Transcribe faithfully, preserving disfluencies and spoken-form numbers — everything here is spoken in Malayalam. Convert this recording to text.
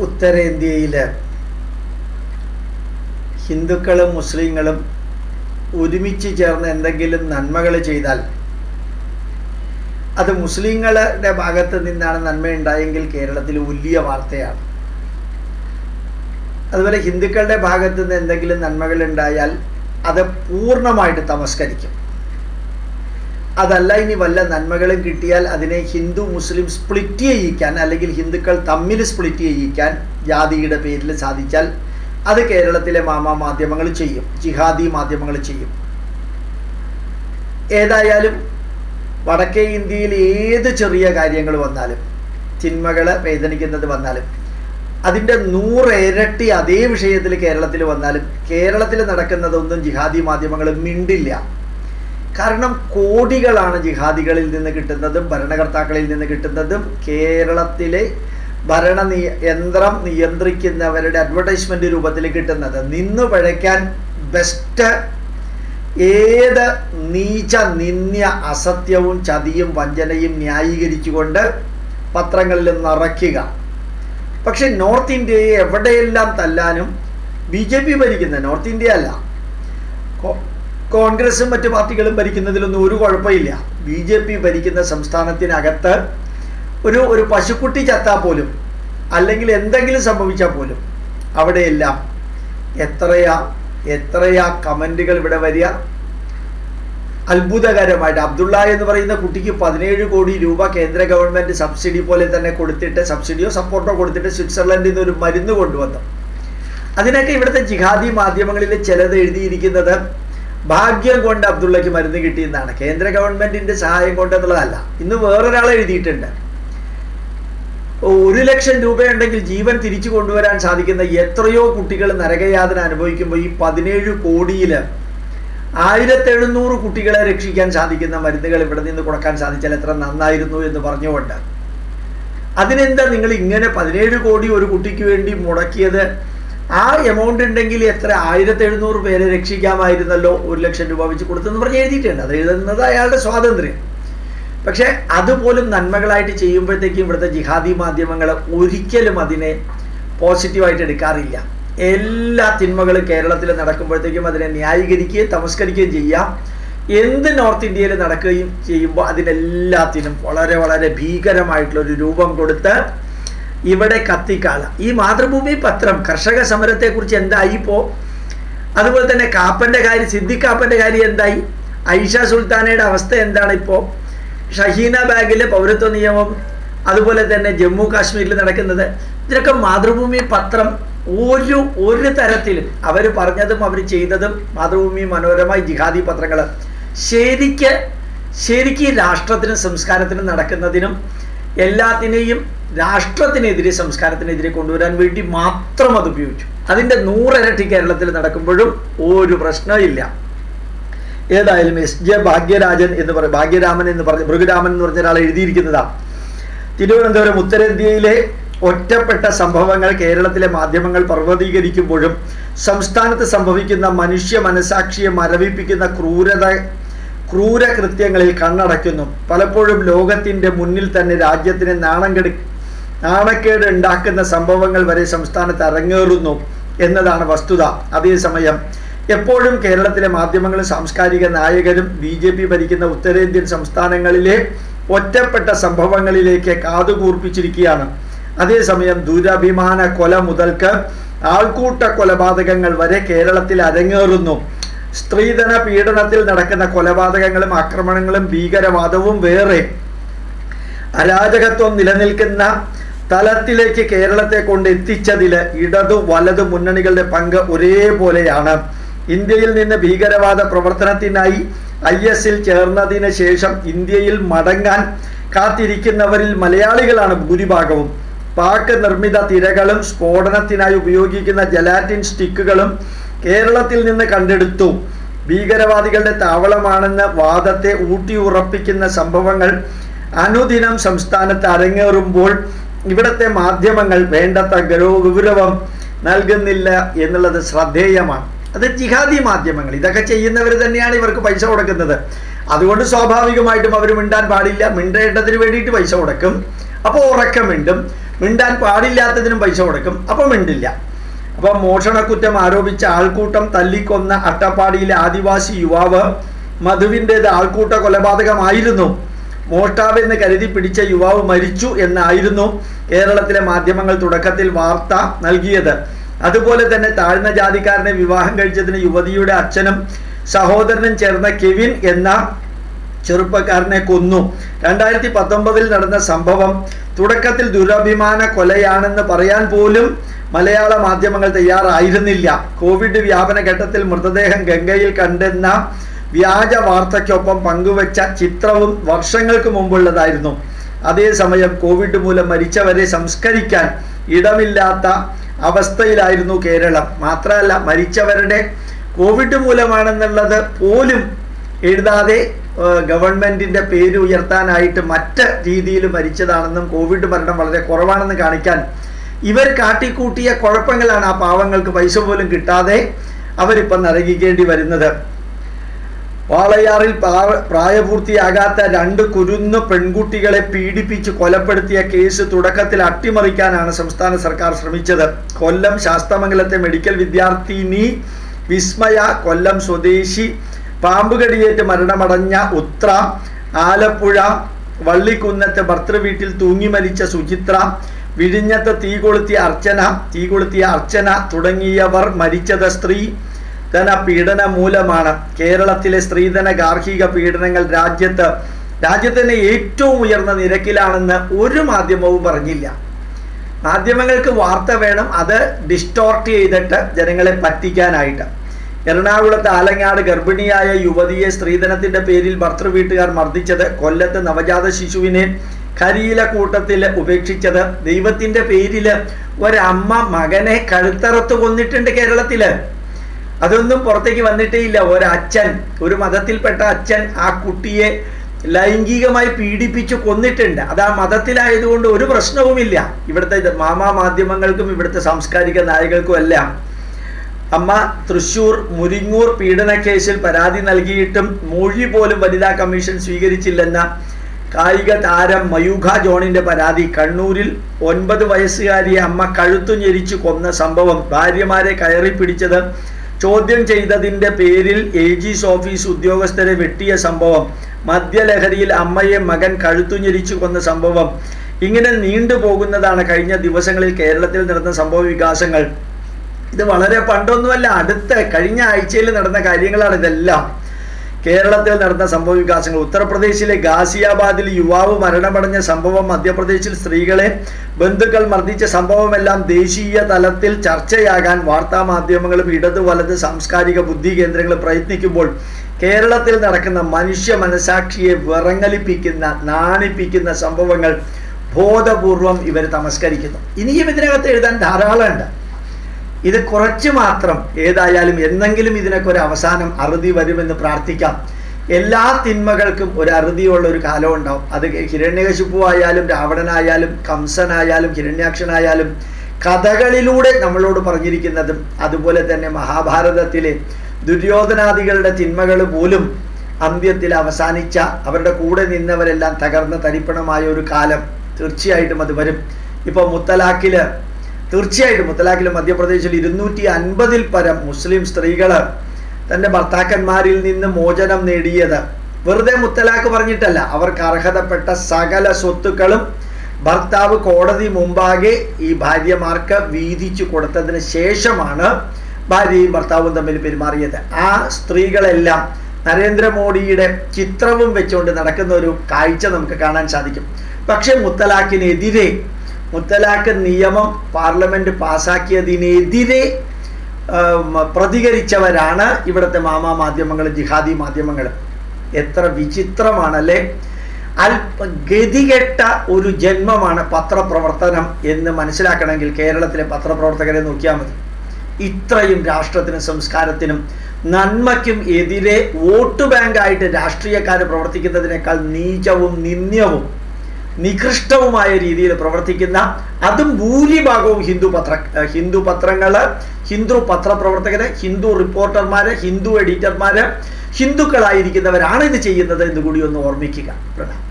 ഉത്തരേന്ത്യയിൽ ഹിന്ദുക്കളും മുസ്ലിങ്ങളും ഒരുമിച്ച് ചേർന്ന് എന്തെങ്കിലും നന്മകൾ ചെയ്താൽ അത് മുസ്ലിങ്ങളുടെ ഭാഗത്ത് നിന്നാണ് നന്മയുണ്ടായെങ്കിൽ കേരളത്തിൽ വലിയ വാർത്തയാണ്. അതുപോലെ ഹിന്ദുക്കളുടെ ഭാഗത്ത് നിന്ന് എന്തെങ്കിലും നന്മകൾ ഉണ്ടായാൽ അത് പൂർണ്ണമായിട്ട് തമസ്കരിക്കും. അതല്ല ഇനി വല്ല നന്മകളും കിട്ടിയാൽ അതിനെ ഹിന്ദു മുസ്ലിം സ്പ്ലിറ്റ് ചെയ്യിക്കാൻ അല്ലെങ്കിൽ ഹിന്ദുക്കൾ തമ്മിൽ സ്പ്ലിറ്റ് ചെയ്യിക്കാൻ ജാതിയുടെ പേരിൽ സാധിച്ചാൽ അത് കേരളത്തിലെ മാമാ മാധ്യമങ്ങൾ ചെയ്യും, ജിഹാദി മാധ്യമങ്ങൾ ചെയ്യും. ഏതായാലും വടക്കേ ഇന്ത്യയിൽ ഏത് ചെറിയ കാര്യങ്ങൾ വന്നാലും തിന്മകൾ വേദനിക്കുന്നത് വന്നാലും അതിൻ്റെ നൂറ് ഇരട്ടി അതേ വിഷയത്തിൽ കേരളത്തിൽ വന്നാലും കേരളത്തിൽ നടക്കുന്നതൊന്നും ജിഹാദി മാധ്യമങ്ങൾ മിണ്ടില്ല. കാരണം കോടികളാണ് ജിഹാദികളിൽ നിന്ന് കിട്ടുന്നതും ഭരണകർത്താക്കളിൽ നിന്ന് കിട്ടുന്നതും കേരളത്തിലെ ഭരണ നിയ യന്ത്രം നിയന്ത്രിക്കുന്നവരുടെ അഡ്വർടൈസ്മെൻ്റ് രൂപത്തിൽ കിട്ടുന്നത്. നിന്നു പഴയ്ക്കാൻ ബെസ്റ്റ് ഏത് നീച്ച നിന്യ അസത്യവും ചതിയും വഞ്ചനയും ന്യായീകരിച്ചുകൊണ്ട് പത്രങ്ങളിൽ നിറയ്ക്കുക. പക്ഷെ നോർത്ത് ഇന്ത്യയെ എവിടെയെല്ലാം തല്ലാനും ബി ജെ പി ഭരിക്കുന്ന നോർത്ത് ഇന്ത്യ അല്ല, കോൺഗ്രസും മറ്റു പാർട്ടികളും ഭരിക്കുന്നതിലൊന്നും ഒരു കുഴപ്പമില്ല. ബി ജെ പി ഭരിക്കുന്ന സംസ്ഥാനത്തിനകത്ത് ഒരു ഒരു പശുക്കുട്ടി ചത്താൽ പോലും അല്ലെങ്കിൽ എന്തെങ്കിലും സംഭവിച്ചാൽ പോലും അവിടെയെല്ലാം എത്രയാ എത്രയാ കമൻറ്റുകൾ ഇവിടെ വരിക. അത്ഭുതകരമായിട്ട് അബ്ദുള്ള എന്ന് പറയുന്ന കുട്ടിക്ക് പതിനേഴ് കോടി രൂപ കേന്ദ്ര ഗവൺമെൻറ് സബ്സിഡി പോലെ തന്നെ കൊടുത്തിട്ട് സബ്സിഡിയോ സപ്പോർട്ടോ കൊടുത്തിട്ട് സ്വിറ്റ്സർലൻഡിൽ നിന്ന് ഒരു മരുന്ന് കൊണ്ടുവന്നു. അതിനൊക്കെ ഇവിടുത്തെ ജിഹാദി മാധ്യമങ്ങളിൽ ചിലത് എഴുതിയിരിക്കുന്നത് ഭാഗ്യം കൊണ്ട് അബ്ദുള്ളയ്ക്ക് മരുന്ന് കിട്ടിയെന്നാണ്, കേന്ദ്ര ഗവൺമെൻറ്റിൻ്റെ സഹായം കൊണ്ടെന്നുള്ളതല്ല. ഇന്ന് വേറൊരാൾ എഴുതിയിട്ടുണ്ട്, ഒരു ലക്ഷം രൂപയുണ്ടെങ്കിൽ ജീവൻ തിരിച്ചു കൊണ്ടുവരാൻ സാധിക്കുന്ന എത്രയോ കുട്ടികൾ നരകയാതന അനുഭവിക്കുമ്പോൾ ഈ പതിനേഴ് കോടിയിൽ ആയിരത്തി എഴുന്നൂറ് കുട്ടികളെ രക്ഷിക്കാൻ സാധിക്കുന്ന മരുന്നുകൾ ഇവിടെ നിന്ന് കൊടുക്കാൻ സാധിച്ചാൽ എത്ര നന്നായിരുന്നു എന്ന് പറഞ്ഞുകൊണ്ട് അതിനെന്താ നിങ്ങൾ ഇങ്ങനെ പതിനേഴ് കോടി ഒരു കുട്ടിക്ക് വേണ്ടി മുടക്കിയത്? ആ എമൗണ്ട് ഉണ്ടെങ്കിൽ എത്ര ആയിരത്തി എഴുന്നൂറ് പേരെ രക്ഷിക്കാമായിരുന്നല്ലോ, ഒരു ലക്ഷം രൂപ വെച്ച് കൊടുത്തെന്ന് പറഞ്ഞ് എഴുതിയിട്ടുണ്ട്. അത് എഴുതുന്നത് അയാളുടെ സ്വാതന്ത്ര്യം. പക്ഷെ അതുപോലും നന്മകളായിട്ട് ചെയ്യുമ്പോഴത്തേക്കും ഇവിടുത്തെ ജിഹാദി മാധ്യമങ്ങൾ ഒരിക്കലും അതിനെ പോസിറ്റീവായിട്ട് എടുക്കാറില്ല. എല്ലാ തിന്മകളും കേരളത്തിൽ നടക്കുമ്പോഴത്തേക്കും അതിനെ ന്യായീകരിക്കുകയും തമസ്കരിക്കുകയും ചെയ്യാം. എന്ത് നോർത്ത് ഇന്ത്യയിൽ നടക്കുകയും ചെയ്യുമ്പോൾ അതിനെല്ലാത്തിനും വളരെ വളരെ ഭീകരമായിട്ടുള്ളൊരു രൂപം കൊടുത്ത് ഇവിടെ കത്തിക്കാള. ഈ മാതൃഭൂമി പത്രം കർഷക സമരത്തെക്കുറിച്ച് എന്തായി ഇപ്പോൾ? അതുപോലെ തന്നെ കാപ്പൻ്റെ കാര്യം, സിദ്ദിഖ് കാപ്പൻ്റെ കാര്യം എന്തായി? ഐഷ സുൽത്താനയുടെ അവസ്ഥ എന്താണ് ഇപ്പോൾ? ഷഹീന ബാഗിലെ പൗരത്വ നിയമം, അതുപോലെ തന്നെ ജമ്മു കാശ്മീരിൽ നടക്കുന്നത്, ഇതിനൊക്കെ മാതൃഭൂമി പത്രം ഒരു ഒരു തരത്തിലും അവർ പറഞ്ഞതും അവർ ചെയ്തതും മാതൃഭൂമി മനോരമ ജിഹാദി പത്രങ്ങൾ ശരിക്ക് ശരിക്ക് രാഷ്ട്രത്തിനും സംസ്കാരത്തിനും നടക്കുന്നതിനും എല്ലാത്തിനെയും രാഷ്ട്രത്തിനെതിരെ സംസ്കാരത്തിനെതിരെ കൊണ്ടുവരാൻ വേണ്ടി മാത്രം അത് ഉപയോഗിച്ചു. അതിൻ്റെ നൂറിരട്ടി കേരളത്തിൽ നടക്കുമ്പോഴും ഒരു പ്രശ്നമില്ല. ഏതായാലും എസ് ജെ ഭാഗ്യരാജൻ എന്ന് പറയും ഭാഗ്യരാമൻ എന്ന് പറഞ്ഞ ഭൃഗുരാമൻ എന്ന് പറഞ്ഞ ഒരാൾ എഴുതിയിരിക്കുന്നതാണ്. തിരുവനന്തപുരം ഉത്തരേന്ത്യയിലെ ഒറ്റപ്പെട്ട സംഭവങ്ങൾ കേരളത്തിലെ മാധ്യമങ്ങൾ പർവ്വതീകരിക്കുമ്പോഴും സംസ്ഥാനത്ത് സംഭവിക്കുന്ന മനുഷ്യ മനസാക്ഷിയെ മരവിപ്പിക്കുന്ന ക്രൂരത ക്രൂരകൃത്യങ്ങളിൽ കണ്ണടയ്ക്കുന്നു. പലപ്പോഴും ലോകത്തിൻ്റെ മുന്നിൽ തന്നെ രാജ്യത്തിന് നാണം കെടു നാണക്കേട് ഉണ്ടാക്കുന്ന സംഭവങ്ങൾ വരെ സംസ്ഥാനത്ത് അരങ്ങേറുന്നു എന്നതാണ് വസ്തുത. അതേസമയം എപ്പോഴും കേരളത്തിലെ മാധ്യമങ്ങളും സാംസ്കാരിക നായകരും ബി ജെ പി ഭരിക്കുന്ന ഉത്തരേന്ത്യൻ സംസ്ഥാനങ്ങളിലെ ഒറ്റപ്പെട്ട സംഭവങ്ങളിലേക്ക് കാതുകൂർപ്പിച്ചിരിക്കുകയാണ്. അതേസമയം ദുരഭിമാന കൊല മുതൽക്ക് ആൾക്കൂട്ട കൊലപാതകങ്ങൾ വരെ കേരളത്തിൽ അരങ്ങേറുന്നു. സ്ത്രീധന പീഡനത്തിൽ നടക്കുന്ന കൊലപാതകങ്ങളും ആക്രമണങ്ങളും ഭീകരവാദവും വേറെ അരാജകത്വം നിലനിൽക്കുന്ന തലത്തിലേക്ക് കേരളത്തെ കൊണ്ട് എത്തിച്ചതിൽ ഇടതു വലതു മുന്നണികളുടെ പങ്ക് ഒരേപോലെയാണ്. ഇന്ത്യയിൽ നിന്ന് ഭീകരവാദ പ്രവർത്തനത്തിനായി ഐ എസിൽ ചേർന്നതിന് ശേഷം ഇന്ത്യയിൽ മടങ്ങാൻ കാത്തിരിക്കുന്നവരിൽ മലയാളികളാണ് ഭൂരിഭാഗവും. പാക് നിർമ്മിത തിരകളും സ്ഫോടനത്തിനായി ഉപയോഗിക്കുന്ന ജലാറ്റിൻ സ്റ്റിക്കുകളും കേരളത്തിൽ നിന്ന് കണ്ടെടുത്തു. ഭീകരവാദികളുടെ താവളമാണെന്ന വാദത്തെ ഊട്ടിയുറപ്പിക്കുന്ന സംഭവങ്ങൾ അനുദിനം സംസ്ഥാനത്ത് അരങ്ങേറുമ്പോൾ ഇവിടുത്തെ മാധ്യമങ്ങൾ വേണ്ടത്ര ഗൗരവം നൽകുന്നില്ല എന്നുള്ളത് ശ്രദ്ധേയമാണ്. അത് ജിഹാദി മാധ്യമങ്ങൾ ഇതൊക്കെ ചെയ്യുന്നവർ തന്നെയാണ് ഇവർക്ക് പൈസ കൊടുക്കുന്നത്. അതുകൊണ്ട് സ്വാഭാവികമായിട്ടും അവർ മിണ്ടാൻ പാടില്ല. മിണ്ടേണ്ടതിന് വേണ്ടിയിട്ട് പൈസ കൊടുക്കും. അപ്പോൾ ഉറക്കം മിണ്ടും. മിണ്ടാൻ പാടില്ലാത്തതിനും പൈസ കൊടുക്കും, അപ്പം മിണ്ടില്ല. അപ്പം മോഷണക്കുറ്റം ആരോപിച്ച ആൾക്കൂട്ടം തല്ലിക്കൊന്ന അട്ടപ്പാടിയിലെ ആദിവാസി യുവാവ് മധുവിൻ്റേത് ആൾക്കൂട്ട കൊലപാതകമായിരുന്നു. മോഷ്ടാവെന്ന് കരുതി പിടിച്ച യുവാവ് മരിച്ചു എന്നായിരുന്നു കേരളത്തിലെ മാധ്യമങ്ങൾ തുടക്കത്തിൽ വാർത്ത നൽകിയത്. അതുപോലെ തന്നെ താഴ്ന്ന ജാതിക്കാരനെ വിവാഹം കഴിച്ചതിന് യുവതിയുടെ അച്ഛനും സഹോദരനും ചേർന്ന കെവിൻ എന്ന ചെറുപ്പക്കാരനെ കൊന്നു. രണ്ടായിരത്തി പത്തൊമ്പതിൽ നടന്ന സംഭവം തുടക്കത്തിൽ ദുരഭിമാന കൊലയാണെന്ന് പറയാൻ പോലും മലയാള മാധ്യമങ്ങൾ തയ്യാറായിരുന്നില്ല. കോവിഡ് വ്യാപന ഘട്ടത്തിൽ മൃതദേഹം ഗംഗയിൽ കണ്ടെന്ന വ്യാജ വാർത്തയ്ക്കൊപ്പം പങ്കുവച്ച ചിത്രവും വർഷങ്ങൾക്ക് മുമ്പുള്ളതായിരുന്നു. അതേസമയം കോവിഡ് മൂലം മരിച്ചവരെ സംസ്കരിക്കാൻ ഇടമില്ലാത്ത അവസ്ഥയിലായിരുന്നു കേരളം. മാത്രമല്ല, മരിച്ചവരുടെ കോവിഡ് മൂലമാണെന്നുള്ളത് പോലും എഴുതാതെ ഗവൺമെൻറ്റിൻ്റെ പേര് ഉയർത്താനായിട്ട് മറ്റ് രീതിയിൽ മരിച്ചതാണെന്നും കോവിഡ് മരണം വളരെ കുറവാണെന്ന് കാണിക്കാൻ ഇവർ കാട്ടിക്കൂട്ടിയ കുഴപ്പങ്ങളാണ് ആ പാവങ്ങൾക്ക് പൈസ പോലും കിട്ടാതെ അവരിപ്പം നരകിക്കേണ്ടി വരുന്നത്. വാളയാറിൽ പ്രായപൂർത്തിയാകാത്ത രണ്ട് കുരുന്നു പെൺകുട്ടികളെ പീഡിപ്പിച്ച് കൊലപ്പെടുത്തിയ കേസ് തുടക്കത്തിൽ അട്ടിമറിക്കാനാണ് സംസ്ഥാന സർക്കാർ ശ്രമിച്ചത്. കൊല്ലം ശാസ്തമംഗലത്തെ മെഡിക്കൽ വിദ്യാർത്ഥിനി വിസ്മയ, കൊല്ലം സ്വദേശി പാമ്പുകടിയേറ്റ് മരണമടഞ്ഞ ഉത്ര, ആലപ്പുഴ വള്ളിക്കുന്നത്ത് ഭർത്തൃവീട്ടിൽ തൂങ്ങി മരിച്ച സുചിത്ര, വിഴിഞ്ഞത്ത് തീ കൊളുത്തിയ അർച്ചന തീ കൊളുത്തിയ അർച്ചന തുടങ്ങിയവർ മരിച്ചത് സ്ത്രീധന പീഡന മൂലമാണ്. കേരളത്തിലെ സ്ത്രീധന ഗാർഹിക പീഡനങ്ങൾ രാജ്യത്ത് രാജ്യത്തിന് ഏറ്റവും ഉയർന്ന നിരക്കിലാണെന്ന് ഒരു മാധ്യമവും പറഞ്ഞില്ല. മാധ്യമങ്ങൾക്ക് വാർത്ത വേണം, അത് ഡിസ്റ്റോർട്ട് ചെയ്തിട്ട് ജനങ്ങളെ പറ്റിക്കാനായിട്ട്. എറണാകുളത്ത് ആലങ്ങാട് ഗർഭിണിയായ യുവതിയെ സ്ത്രീധനത്തിന്റെ പേരിൽ ഭർത്തൃവീട്ടുകാർ മർദ്ദിച്ചത്, കൊല്ലത്ത് നവജാത ശിശുവിനെ കരിയില കൂട്ടത്തിൽ ഉപേക്ഷിച്ചത്, ദൈവത്തിന്റെ പേരില് ഒരമ്മ മകനെ കഴുത്തറത്ത് കൊന്നിട്ടുണ്ട് കേരളത്തില്. അതൊന്നും പുറത്തേക്ക് വന്നിട്ടേ ഇല്ല. ഒരച്ഛൻ, ഒരു മതത്തിൽപ്പെട്ട അച്ഛൻ ആ കുട്ടിയെ ലൈംഗികമായി പീഡിപ്പിച്ചു കൊന്നിട്ടുണ്ട്. അത് ആ മതത്തിലായതുകൊണ്ട് ഒരു പ്രശ്നവുമില്ല. ഇവിടുത്തെ മാമാ മാധ്യമങ്ങൾക്കും ഇവിടുത്തെ സാംസ്കാരിക നായകൾക്കും എല്ലാം. അമ്മ തൃശ്ശൂർ മുരിങ്ങൂർ പീഡന കേസിൽ പരാതി നൽകിയിട്ടും മൊഴി പോലും വനിതാ കമ്മീഷൻ സ്വീകരിച്ചില്ലെന്ന കായിക താരം മയൂഖ ജോണിന്റെ പരാതി. കണ്ണൂരിൽ ഒൻപത് വയസ്സുകാരിയെ അമ്മ കഴുത്തു ഞെരിച്ചു കൊന്ന സംഭവം. ഭാര്യമാരെ കയറി പിടിച്ചത് ചോദ്യം ചെയ്തതിൻ്റെ പേരിൽ എ ജിസ് ഓഫീസ് ഉദ്യോഗസ്ഥരെ വെട്ടിയ സംഭവം. മദ്യലഹരിയിൽ അമ്മയെ മകൻ കഴുത്തു ഞെരിച്ചു കൊന്ന സംഭവം. ഇങ്ങനെ നീണ്ടുപോകുന്നതാണ് കഴിഞ്ഞ ദിവസങ്ങളിൽ കേരളത്തിൽ നടന്ന സംഭവ വികാസങ്ങൾ. ഇത് വളരെ പണ്ടൊന്നുമല്ല, അടുത്ത കഴിഞ്ഞ ആഴ്ചയിൽ നടന്ന കാര്യങ്ങളാണ് ഇതെല്ലാം. കേരളത്തിൽ നടന്ന സംഭവ വികാസങ്ങൾ. ഉത്തർപ്രദേശിലെ ഗാസിയാബാദിൽ യുവാവ് മരണമടഞ്ഞ സംഭവം, മധ്യപ്രദേശിൽ സ്ത്രീകളെ ബന്ധുക്കൾ മർദ്ദിച്ച സംഭവമെല്ലാം ദേശീയ തലത്തിൽ ചർച്ചയാകാൻ വാർത്താ മാധ്യമങ്ങളും ഇടത് വലത് സാംസ്കാരിക ബുദ്ധി കേന്ദ്രങ്ങളും പ്രയത്നിക്കുമ്പോൾ കേരളത്തിൽ നടക്കുന്ന മനുഷ്യ മനസാക്ഷിയെ വിറങ്ങലിപ്പിക്കുന്ന നാണിപ്പിക്കുന്ന സംഭവങ്ങൾ ബോധപൂർവം ഇവർ തമസ്കരിക്കുന്നു. ഇനിയും ഇതിനകത്ത് എഴുതാൻ ധാരാളമുണ്ട്. ഇത് കുറച്ച് മാത്രം. ഏതായാലും എന്നെങ്കിലും ഇതിനൊക്കെ ഒരു അവസാനം അറുതി വരുമെന്ന് പ്രാർത്ഥിക്കാം. എല്ലാ തിന്മകൾക്കും ഒരു അറുതിയുള്ള ഒരു കാലം ഉണ്ടാവും. അത് ഹിരണ്യകശിപു ആയാലും രാവണനായാലും കംസനായാലും ഹിരണ്യാക്ഷനായാലും കഥകളിലൂടെ നമ്മളോട് പറഞ്ഞിരിക്കുന്നതും അതുപോലെ തന്നെ മഹാഭാരതത്തിലെ ദുര്യോധനാദികളുടെ തിന്മകൾ പോലും അന്ത്യത്തിൽ അവസാനിച്ച, അവരുടെ കൂടെ നിന്നവരെല്ലാം തകർന്ന് തരിപ്പണമായ ഒരു കാലം തീർച്ചയായിട്ടും അത് വരും. ഇപ്പോൾ മുത്തലാഖില് തീർച്ചയായിട്ടും മുത്തലാഖിൽ മധ്യപ്രദേശിൽ ഇരുന്നൂറ്റി അൻപതിൽ പരം മുസ്ലിം സ്ത്രീകൾ തൻ്റെ ഭർത്താക്കന്മാരിൽ നിന്ന് മോചനം നേടിയത് വെറുതെ മുത്തലാഖ് പറഞ്ഞിട്ടല്ല. അവർക്ക് അർഹതപ്പെട്ട സകല സ്വത്തുക്കളും ഭർത്താവ് കോടതി മുമ്പാകെ ഈ ഭാര്യമാർക്ക് വീതിച്ചു കൊടുത്തതിന് ശേഷമാണ് ഭാര്യയും ഭർത്താവും തമ്മിൽ പെരുമാറിയത്. ആ സ്ത്രീകളെല്ലാം നരേന്ദ്രമോദിയുടെ ചിത്രവും വെച്ചുകൊണ്ട് നടക്കുന്ന ഒരു കാഴ്ച നമുക്ക് കാണാൻ സാധിക്കും. പക്ഷെ മുത്തലാഖിനെതിരെ, മുത്തലാഖ് നിയമം പാർലമെന്റ് പാസാക്കിയതിനെതിരെ പ്രതികരിച്ചവരാണ് ഇവിടുത്തെ മാമാ മാധ്യമങ്ങളും ജിഹാദി മാധ്യമങ്ങളും. എത്ര വിചിത്രമാണല്ലേ! അല്പ ഗതികെട്ട ഒരു ജന്മമാണ് പത്രപ്രവർത്തനം എന്ന് മനസ്സിലാക്കണമെങ്കിൽ കേരളത്തിലെ പത്രപ്രവർത്തകരെ നോക്കിയാൽ മതി. ഇത്രയും രാഷ്ട്രത്തിനും സംസ്കാരത്തിനും നന്മയ്ക്കും എതിരെ വോട്ട് ബാങ്കായിട്ട് രാഷ്ട്രീയക്കാർ പ്രവർത്തിക്കുന്നതിനേക്കാൾ നീചവും നിന്ദ്യവും നികൃഷ്ടവുമായ രീതിയിൽ പ്രവർത്തിക്കുന്ന, അതും ഭൂരിഭാഗവും ഹിന്ദു പത്ര ഹിന്ദു പത്രങ്ങള്, ഹിന്ദു പത്രപ്രവർത്തകര്, ഹിന്ദു റിപ്പോർട്ടർമാര്, ഹിന്ദു എഡിറ്റർമാര്, ഹിന്ദുക്കളായിരിക്കുന്നവരാണ് ഇത് ചെയ്യുന്നത് എന്ന് കൂടി ഒന്ന് ഓർമ്മിക്കുക. പ്രണാം.